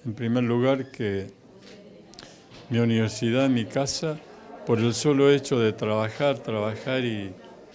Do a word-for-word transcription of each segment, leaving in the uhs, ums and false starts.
En primer lugar, que mi universidad, mi casa, por el solo hecho de trabajar, trabajar y,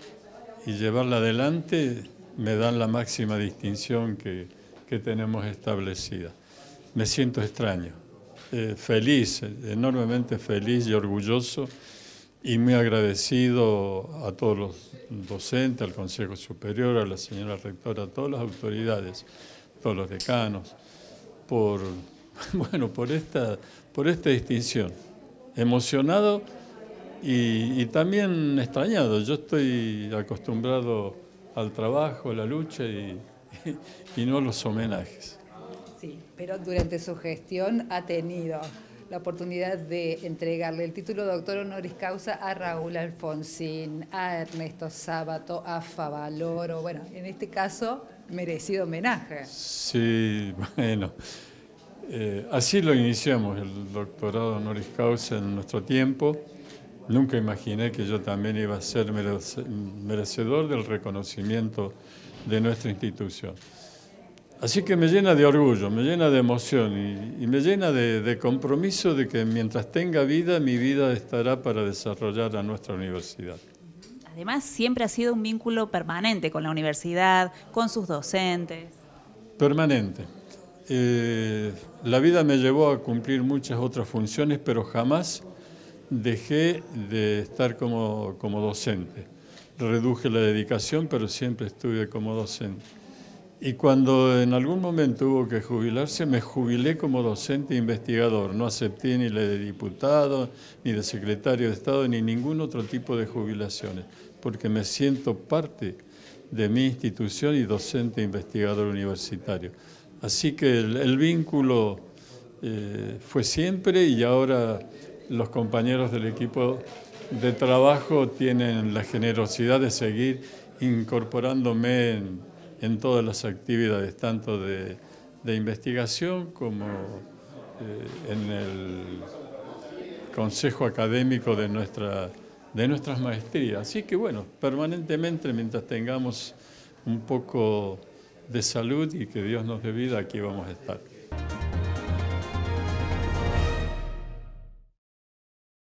y llevarla adelante, me dan la máxima distinción que, que tenemos establecida. Me siento extraño, eh, feliz, enormemente feliz y orgulloso, y muy agradecido a todos los docentes, al Consejo Superior, a la señora rectora, a todas las autoridades, a todos los decanos, por, bueno, por esta, por esta distinción. Emocionado y, y también extrañado. Yo estoy acostumbrado al trabajo, a la lucha y, y, y no a los homenajes. Sí, pero durante su gestión ha tenido la oportunidad de entregarle el título de doctor honoris causa a Raúl Alfonsín, a Ernesto Sábato, a Favaloro. Bueno, en este caso, merecido homenaje. Sí, bueno, eh, así lo iniciamos, el doctorado honoris causa en nuestro tiempo. Nunca imaginé que yo también iba a ser merecedor del reconocimiento de nuestra institución. Así que me llena de orgullo, me llena de emoción y, y me llena de, de compromiso de que mientras tenga vida, mi vida estará para desarrollar a nuestra universidad. Además, siempre ha sido un vínculo permanente con la universidad, con sus docentes. Permanente. Eh, la vida me llevó a cumplir muchas otras funciones, pero jamás dejé de estar como, como docente. Reduje la dedicación, pero siempre estuve como docente. Y cuando en algún momento hubo que jubilarse, me jubilé como docente e investigador. No acepté ni la de diputado, ni de secretario de Estado, ni ningún otro tipo de jubilaciones, porque me siento parte de mi institución y docente e investigador universitario. Así que el, el vínculo eh, fue siempre, y ahora los compañeros del equipo de trabajo tienen la generosidad de seguir incorporándome en en todas las actividades, tanto de, de investigación como eh, en el consejo académico de, nuestra, de nuestras maestrías. Así que bueno, permanentemente, mientras tengamos un poco de salud y que Dios nos dé vida, aquí vamos a estar.